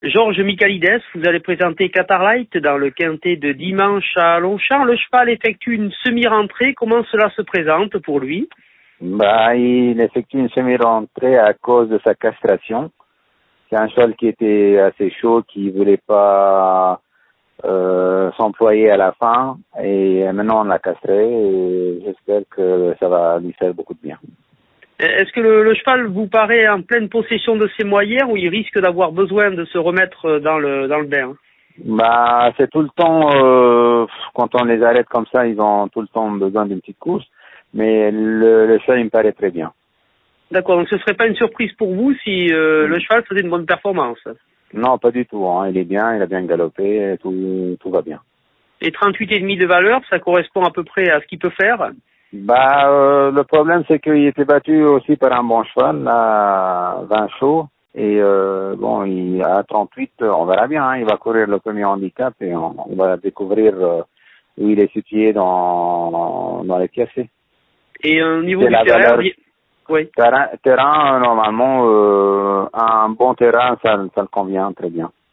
Georges Michaelides, vous allez présenter Qatar Light dans le quintet de dimanche à Longchamp. Le cheval effectue une semi-rentrée. Comment cela se présente pour lui? Il effectue une semi-rentrée à cause de sa castration. C'est un cheval qui était assez chaud, qui voulait pas s'employer à la fin, et maintenant on l'a castré, et j'espère que ça va lui faire beaucoup de bien. Est-ce que le cheval vous paraît en pleine possession de ses moyens ou il risque d'avoir besoin de se remettre dans le bain? C'est tout le temps, quand on les arrête comme ça, ils ont tout le temps besoin d'une petite course, mais le cheval il me paraît très bien. D'accord, donc ce serait pas une surprise pour vous si le cheval faisait une bonne performance? Non, pas du tout, hein. Il est bien, il a bien galopé, tout va bien. Et 38,5 de valeur, ça correspond à peu près à ce qu'il peut faire? Le problème, c'est qu'il était battu aussi par un bon cheval, à 20 chevaux. Et il à 38, on verra bien, hein, il va courir le premier handicap et on va découvrir où il est situé dans les pièces. Et au niveau du terrain, oui. Terrain, normalement, un bon terrain, ça le convient très bien.